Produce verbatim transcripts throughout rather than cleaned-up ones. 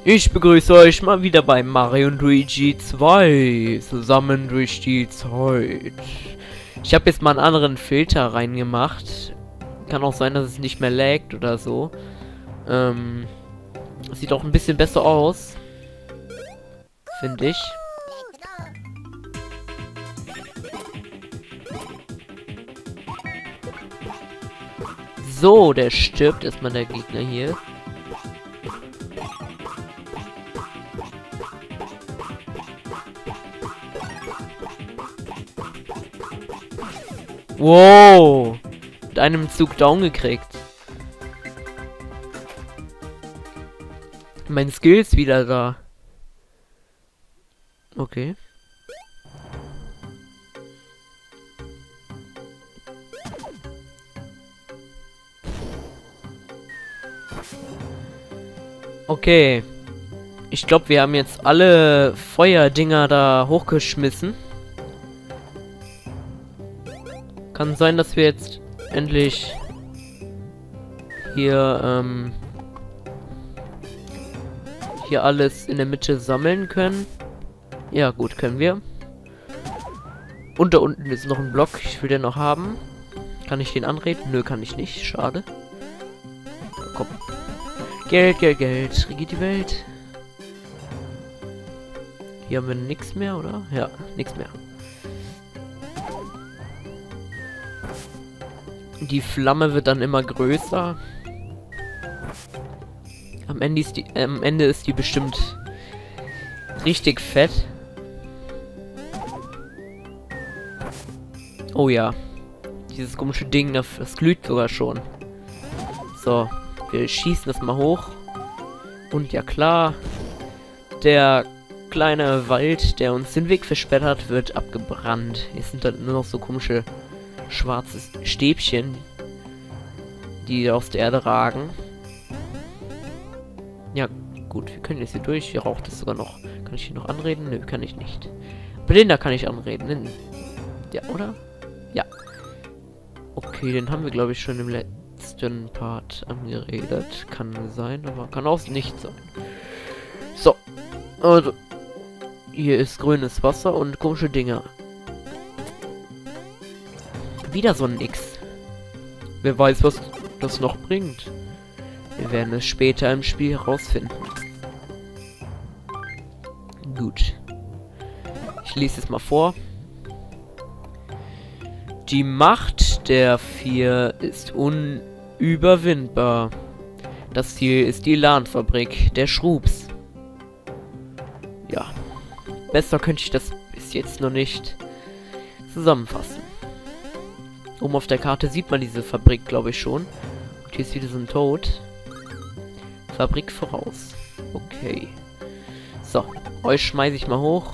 Ich begrüße euch mal wieder bei Mario und Luigi zwei, zusammen durch die Zeit. Ich habe jetzt mal einen anderen Filter reingemacht. Kann auch sein, dass es nicht mehr laggt oder so. Ähm, sieht auch ein bisschen besser aus, finde ich. So, der stirbt erstmal, der Gegner hier. Wow! Mit einem Zug down gekriegt. Mein Skill ist wieder da. Okay. Okay. Ich glaube, wir haben jetzt alle Feuerdinger da hochgeschmissen. Kann sein, dass wir jetzt endlich hier, ähm, hier alles in der Mitte sammeln können. Ja, gut, können wir. Und da unten ist noch ein Block. Ich will den noch haben. Kann ich den anreden? Nö, kann ich nicht. Schade. Komm. Geld, Geld, Geld. Regiert die Welt. Hier haben wir nichts mehr, oder? Ja, nichts mehr. Die Flamme wird dann immer größer. Am Ende ist die, äh, am Ende ist die bestimmt richtig fett. Oh ja. Dieses komische Ding, das, das glüht sogar schon. So, wir schießen das mal hoch. Und ja klar, der kleine Wald, der uns den Weg versperrt hat, wird abgebrannt. Jetzt sind da nur noch so komische schwarze Stäbchen, die aus der Erde ragen. Ja, gut, wir können jetzt hier durch. Hier raucht es sogar noch. Kann ich hier noch anreden? Nö, kann ich nicht. Belinda kann ich anreden. Ja, oder? Ja. Okay, den haben wir, glaube ich, schon im letzten Part angeredet. Kann sein, aber kann auch nicht sein. So. Also. Hier ist grünes Wasser und komische Dinger. Wieder so ein X. Wer weiß, was das noch bringt. Wir werden es später im Spiel herausfinden. Gut. Ich lese es mal vor. Die Macht der vier ist unüberwindbar. Das Ziel ist die LAN-Fabrik der Schrubs. Ja. Besser könnte ich das bis jetzt noch nicht zusammenfassen. Oben auf der Karte sieht man diese Fabrik, glaube ich, schon. Und hier ist wieder so ein Toad. Fabrik voraus. Okay. So, euch schmeiße ich mal hoch.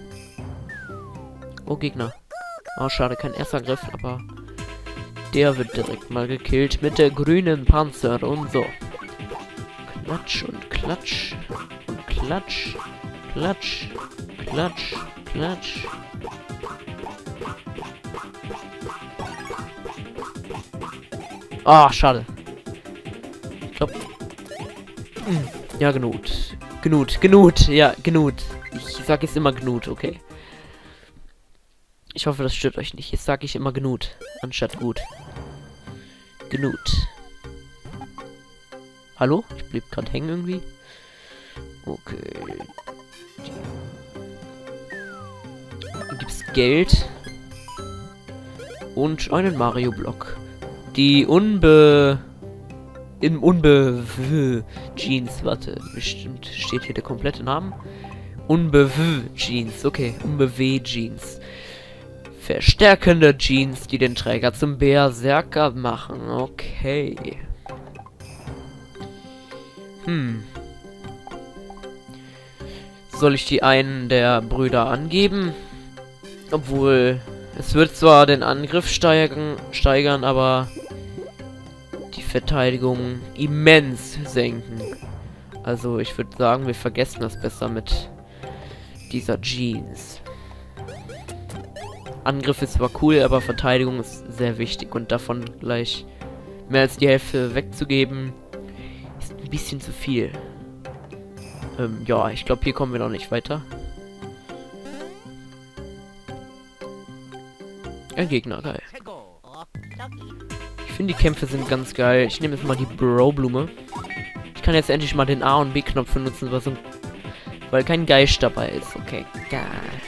Oh, Gegner. Oh, schade, kein Erstangriff, aber der wird direkt mal gekillt mit der grünen Panzer und so. Klatsch und klatsch und klatsch, klatsch, klatsch, klatsch. Ah, oh, schade. Ich glaube. Ja, Gnut. Gnut, Gnut, ja, Gnut. Ich sag jetzt immer Gnut, okay. Ich hoffe, das stört euch nicht. Jetzt sage ich immer Gnut, anstatt gut. Gnut. Hallo? Ich blieb gerade hängen irgendwie. Okay. Hier gibt's Geld. Und einen Mario-Block. Die Unbe... Im Unbe... Jeans, warte. Bestimmt steht hier der komplette Name. Unbe... Jeans, okay. Unbe... Jeans. Verstärkende Jeans, die den Träger zum Berserker machen. Okay. Hm. Soll ich die einen der Brüder angeben? Obwohl... Es wird zwar den Angriff steigern, steigern, aber die Verteidigung immens senken. Also ich würde sagen, wir vergessen das besser mit dieser Jeans. Angriff ist zwar cool, aber Verteidigung ist sehr wichtig und davon gleich mehr als die Hälfte wegzugeben, ist ein bisschen zu viel. Ähm, ja, ich glaube, hier kommen wir noch nicht weiter. Ein Gegner, geil. Ich finde, die Kämpfe sind ganz geil. Ich nehme jetzt mal die Bro-Blume. Ich kann jetzt endlich mal den A- und B-Knopf benutzen, weil, so, weil kein Geist dabei ist. Okay, geil.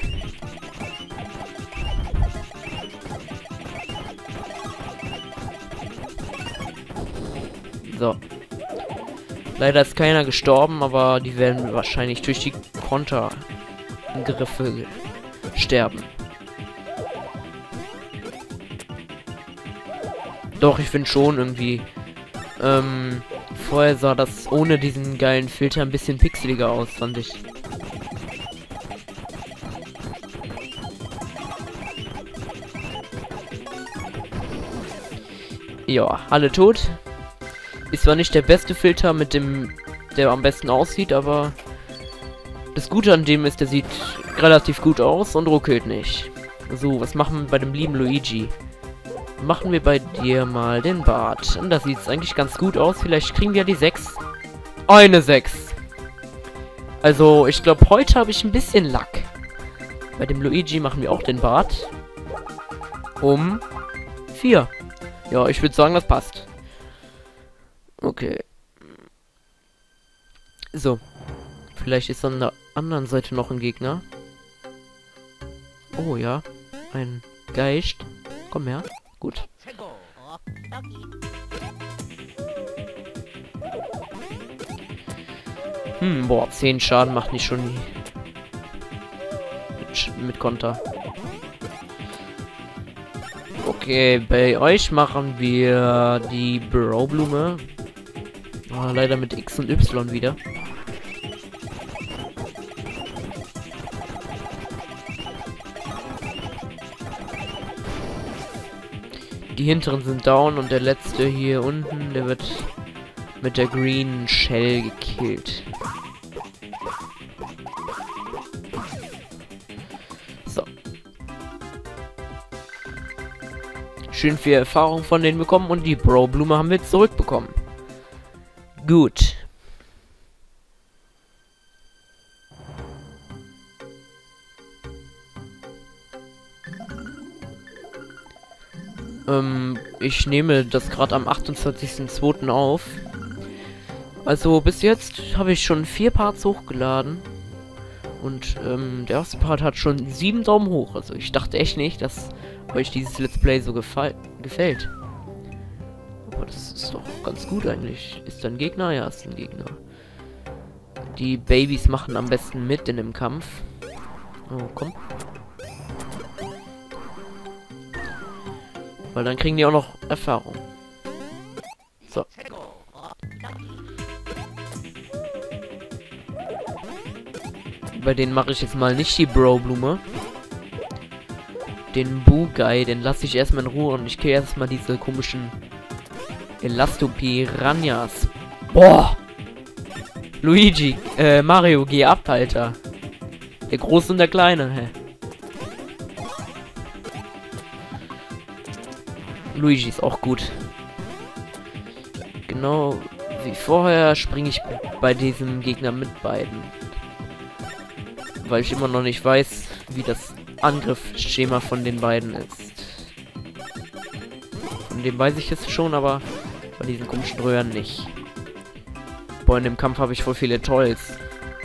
So. Leider ist keiner gestorben, aber die werden wahrscheinlich durch die Konterangriffe sterben. Doch, ich finde schon irgendwie. Ähm, vorher sah das ohne diesen geilen Filter ein bisschen pixeliger aus, fand ich. Ja, alle tot. Ist zwar nicht der beste Filter mit dem, der am besten aussieht, aber das Gute an dem ist, der sieht relativ gut aus und ruckelt nicht. So, was machen wir bei dem lieben Luigi? Machen wir bei dir mal den Bart. Und da sieht es eigentlich ganz gut aus. Vielleicht kriegen wir die sechs. Eine sechs. Also, ich glaube, heute habe ich ein bisschen Lack. Bei dem Luigi machen wir auch den Bart. Um vier. Ja, ich würde sagen, das passt. Okay. So. Vielleicht ist an der anderen Seite noch ein Gegner. Oh ja. Ein Geist. Komm her. Gut. Hm, boah, zehn Schaden macht nicht schon die mit, mit Konter. Okay, bei euch machen wir die Bro-Blume. Oh, leider mit X und Y wieder. Die hinteren sind down und der letzte hier unten, der wird mit der Green Shell gekillt. So. Schön viel Erfahrung von denen bekommen und die Bro-Blume haben wir zurückbekommen. Gut. Ähm, ich nehme das gerade am achtundzwanzigsten zweiten auf. Also bis jetzt habe ich schon vier Parts hochgeladen. Und ähm, der erste Part hat schon sieben Daumen hoch. Also ich dachte echt nicht, dass euch dieses Let's Play so gefall gefällt. Aber das ist doch ganz gut eigentlich. Ist da ein Gegner? Ja, ist ein Gegner. Die Babys machen am besten mit in dem Kampf. Oh, komm. Weil dann kriegen die auch noch Erfahrung. So. Bei denen mache ich jetzt mal nicht die Bro-Blume. Den Boo-Guy, den lasse ich erstmal in Ruhe und ich kill erstmal diese komischen Elastopiranhas. Boah! Luigi, äh, Mario, geh ab, Alter. Der Große und der Kleine, hä? Luigi ist auch gut. Genau wie vorher springe ich bei diesem Gegner mit beiden. Weil ich immer noch nicht weiß, wie das Angriffsschema von den beiden ist. Von dem weiß ich jetzt schon, aber bei diesen komischen Röhren nicht. Boah, in dem Kampf habe ich voll viele Tolls.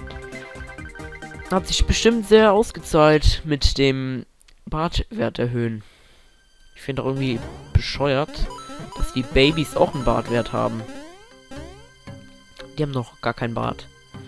Hat sich bestimmt sehr ausgezahlt mit dem Bartwert erhöhen. Ich finde auch irgendwie bescheuert, dass die Babys auch einen Bartwert haben. Die haben noch gar keinen Bart.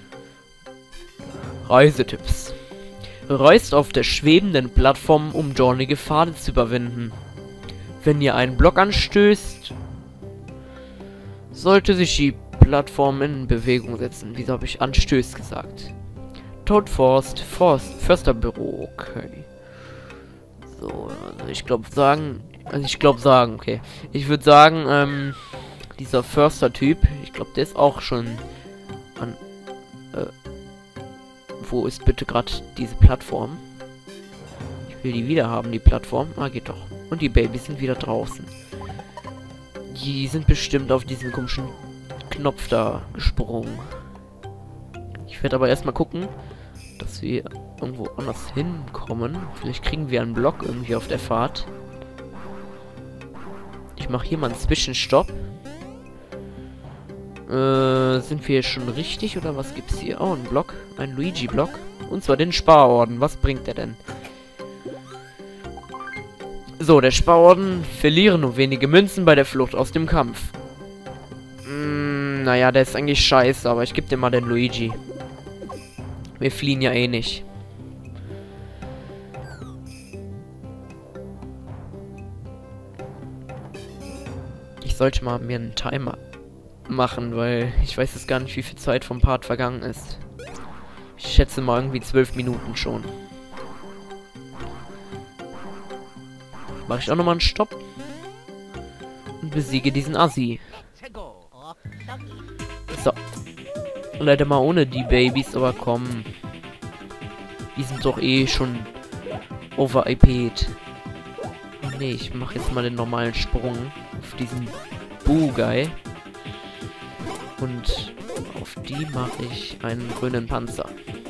Reisetipps. Reist auf der schwebenden Plattform, um dornige Pfade zu überwinden. Wenn ihr einen Block anstößt, sollte sich die Plattform in Bewegung setzen. Wieso habe ich anstößt gesagt? Toad Forst, Forst, Försterbüro, okay. So, also ich glaube sagen, also ich glaube sagen, okay. Ich würde sagen, ähm, dieser Förster-Typ, ich glaube, der ist auch schon an, äh, wo ist bitte gerade diese Plattform? Ich will die wieder haben, die Plattform. Ah, geht doch. Und die Babys sind wieder draußen. Die sind bestimmt auf diesen komischen Knopf da gesprungen. Ich Ich werde aber erstmal gucken, dass wir irgendwo anders hinkommen. Vielleicht kriegen wir einen Block irgendwie auf der Fahrt. Ich mache hier mal einen Zwischenstopp. Äh, sind wir schon richtig oder was gibt's hier? Oh, ein Block. Ein Luigi-Block. Und zwar den Sparorden. Was bringt der denn? So, der Sparorden verlieren nur wenige Münzen bei der Flucht aus dem Kampf. Mm, naja, der ist eigentlich scheiße, aber ich gebe dir mal den Luigi. Wir fliehen ja eh nicht. Ich sollte mal mir einen Timer machen, weil ich weiß jetzt gar nicht, wie viel Zeit vom Part vergangen ist. Ich schätze mal irgendwie zwölf Minuten schon. Mache ich auch nochmal einen Stopp. Und besiege diesen Assi. So. Leider mal ohne die Babys, aber komm. Die sind doch eh schon over I P'd. Oh nee, ich mache jetzt mal den normalen Sprung auf diesen Boo-Guy. Und auf die mache ich einen grünen Panzer.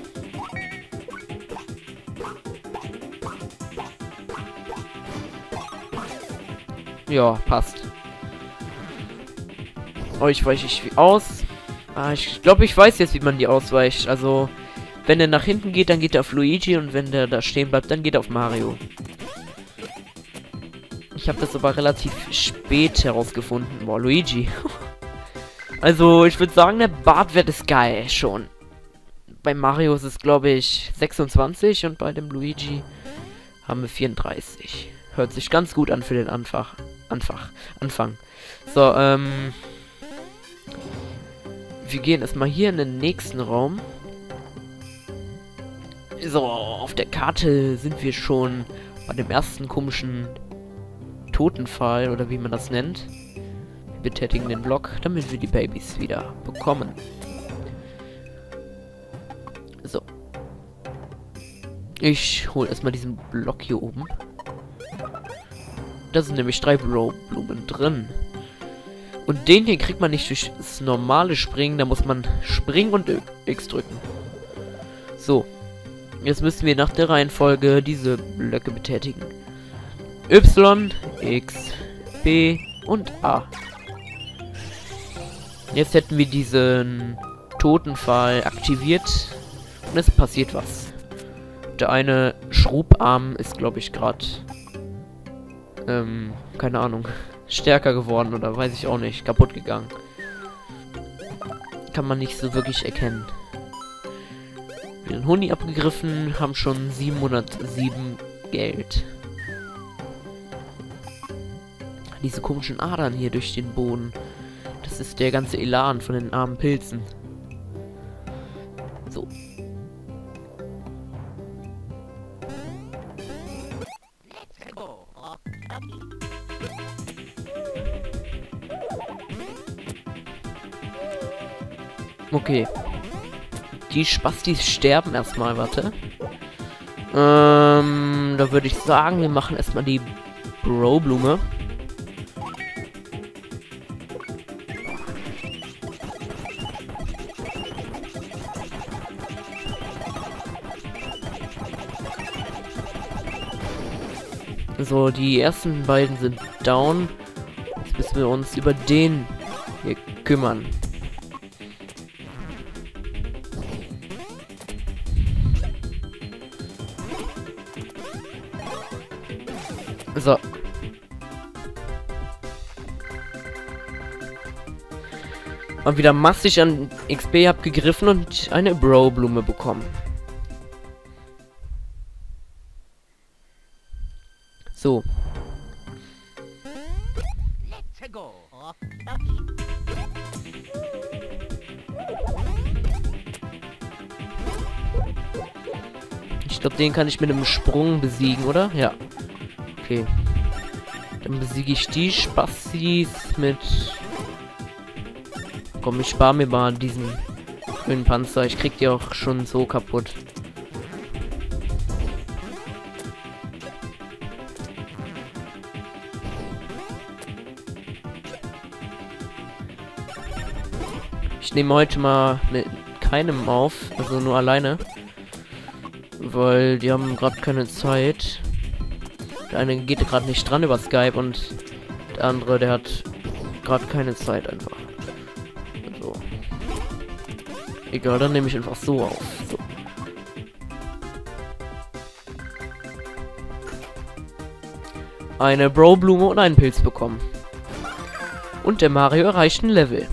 Ja, passt. Euch weiche ich aus. Ah, ich glaube, ich weiß jetzt, wie man die ausweicht. Also, wenn er nach hinten geht, dann geht er auf Luigi. Und wenn der da stehen bleibt, dann geht er auf Mario. Ich habe das aber relativ spät herausgefunden. Boah, Luigi. Also, ich würde sagen, der Bartwert ist geil schon. Bei Mario ist es, glaube ich, sechsundzwanzig und bei dem Luigi haben wir vierunddreißig. Hört sich ganz gut an für den Anfang. Anfang. Anfang. So, ähm... wir gehen erstmal hier in den nächsten Raum. So, auf der Karte sind wir schon bei dem ersten komischen Totenpfahl, oder wie man das nennt. Wir betätigen den Block, damit wir die Babys wieder bekommen. So. Ich hole erstmal diesen Block hier oben. Da sind nämlich drei Bro-Blumen drin. Und den hier kriegt man nicht durch das normale Springen, da muss man springen und X drücken. So. Jetzt müssen wir nach der Reihenfolge diese Blöcke betätigen. Y, X, B und A. Jetzt hätten wir diesen Totenpfahl aktiviert und es passiert was. Der eine Schrubarm ist, glaube ich, gerade ähm, keine Ahnung, stärker geworden oder weiß ich auch nicht, kaputt gegangen. Kann man nicht so wirklich erkennen. Wir haben den Huni abgegriffen, haben schon siebenhundertsieben Geld. Diese komischen Adern hier durch den Boden. Das ist der ganze Elan von den armen Pilzen. So. Okay. Die Spastis sterben erstmal, warte. Ähm, da würde ich sagen, wir machen erstmal die Bro-Blume. So, die ersten beiden sind down. Jetzt müssen wir uns über den hier kümmern. So. Mal wieder massig an X P abgegriffen und eine Bro-Blume bekommen. So. Ich glaube, den kann ich mit einem Sprung besiegen, oder? Ja. Okay. Dann besiege ich die Spastis mit... Komm, ich spare mir mal diesen grünen Panzer. Ich krieg die auch schon so kaputt. Ich nehme heute mal mit keinem auf, also nur alleine. Weil die haben gerade keine Zeit. Der eine geht gerade nicht dran über Skype und der andere, der hat gerade keine Zeit einfach. So. Egal, dann nehme ich einfach so auf. So. Eine Bro-Blume und einen Pilz bekommen. Und der Mario erreicht ein Level.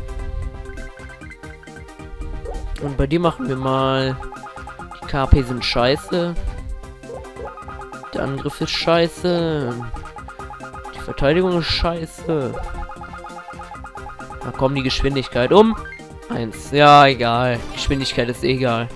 Und bei dir machen wir mal... Die K P sind scheiße. Der Angriff ist scheiße. Die Verteidigung ist scheiße. Da kommt die Geschwindigkeit um. Eins. Ja, egal. Geschwindigkeit ist egal.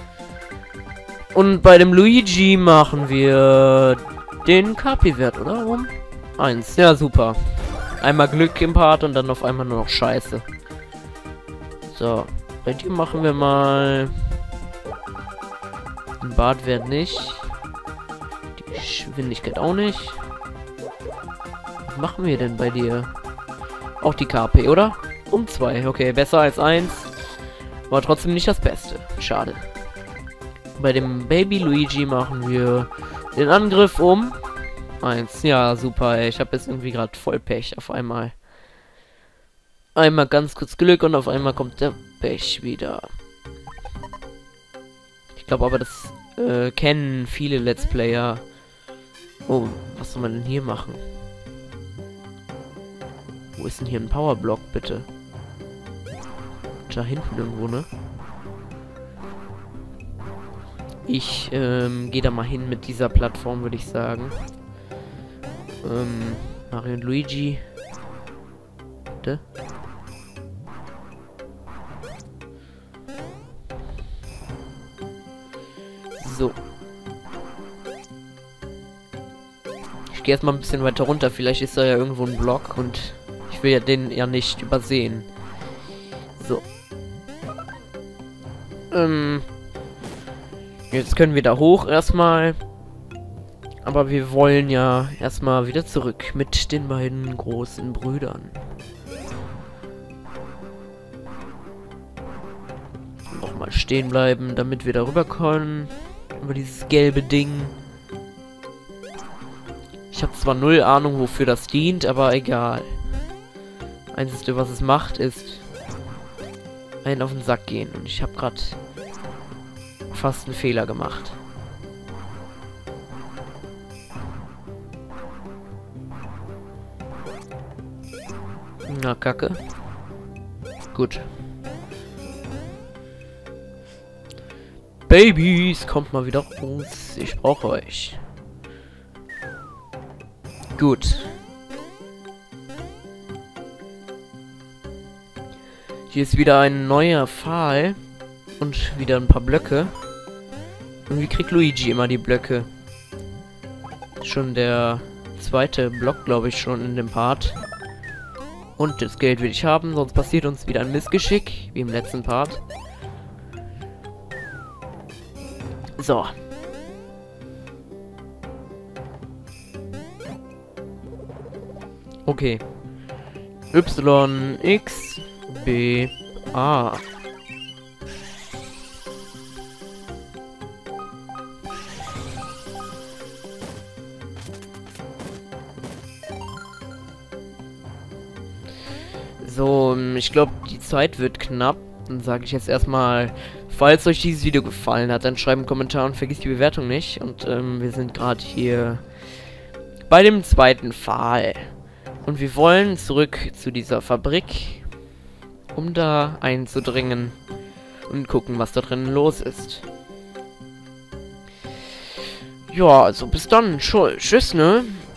Und bei dem Luigi machen wir den K P-Wert, oder? Um? Eins. Ja, super. Einmal Glück im Part und dann auf einmal nur noch Scheiße. So. Bei dir machen wir mal... Den Bartwert nicht. Die Geschwindigkeit auch nicht. Was machen wir denn bei dir? Auch die K P, oder? Um zwei. Okay, besser als eins. War trotzdem nicht das Beste. Schade. Bei dem Baby Luigi machen wir den Angriff um eins. Ja, super, ey. Ich habe jetzt irgendwie gerade voll Pech auf einmal. Einmal ganz kurz Glück und auf einmal kommt der Pech wieder. Ich glaube aber, das äh, kennen viele Let's Player. Oh, was soll man denn hier machen? Wo ist denn hier ein Powerblock, bitte? Da hinten irgendwo, ne? Ich ähm, gehe da mal hin mit dieser Plattform, würde ich sagen. Ähm, Mario und Luigi. Bitte? So. Ich gehe erstmal ein bisschen weiter runter. Vielleicht ist da ja irgendwo ein Block und ich will ja den ja nicht übersehen. So. Ähm. Jetzt können wir da hoch erstmal. Aber wir wollen ja erstmal wieder zurück mit den beiden großen Brüdern. Nochmal stehen bleiben, damit wir darüber können. Über dieses gelbe Ding. Ich habe zwar null Ahnung, wofür das dient, aber egal. Einzige, was es macht, ist einen auf den Sack gehen. Und ich habe gerade fast einen Fehler gemacht. Na, Kacke. Gut. Babys, kommt mal wieder raus. Ich brauche euch. Gut. Hier ist wieder ein neuer Pfahl. Und wieder ein paar Blöcke. Und wie kriegt Luigi immer die Blöcke? Schon der zweite Block, glaube ich, schon in dem Part. Und das Geld will ich haben, sonst passiert uns wieder ein Missgeschick, wie im letzten Part. So. Okay. Y, X, B, A. So, ich glaube, die Zeit wird knapp. Dann sage ich jetzt erstmal, falls euch dieses Video gefallen hat, dann schreibt einen Kommentar und vergisst die Bewertung nicht. Und ähm, wir sind gerade hier bei dem zweiten Pfahl. Und wir wollen zurück zu dieser Fabrik, um da einzudringen und gucken, was da drin los ist. Ja, also bis dann. Tschüss, ne?